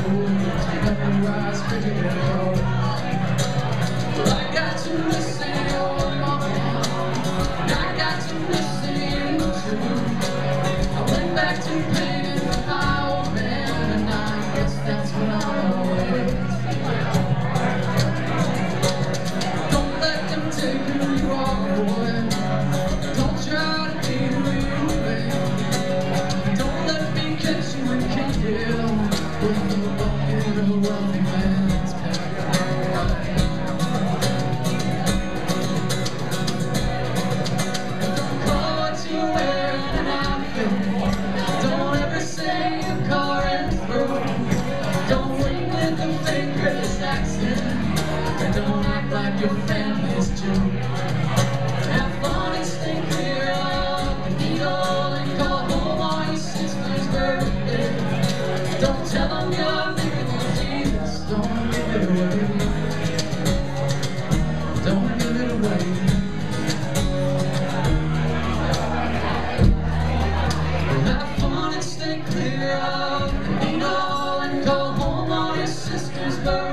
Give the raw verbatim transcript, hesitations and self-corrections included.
Well, I got to listen to your mama, and I got to listen to you too. I went back to painting with my old man, and I guess that's what I'm always. Don't let them take who you are, boy. Don't try to be who you've been. Don't let me catch you and kick you with the bucket of a wealthy man's pen. Don't call what you wear an outfit. Don't ever say your car is through. Don't wing with a fake British accent. And don't act like your family's Jew. Have fun and stay clear of the needle and call home on your sister's birthday. Don't tell them you're living with Jesus. Don't give it away. Don't give it away. Have fun and stay clear of the needle and call home on your sister's birthday.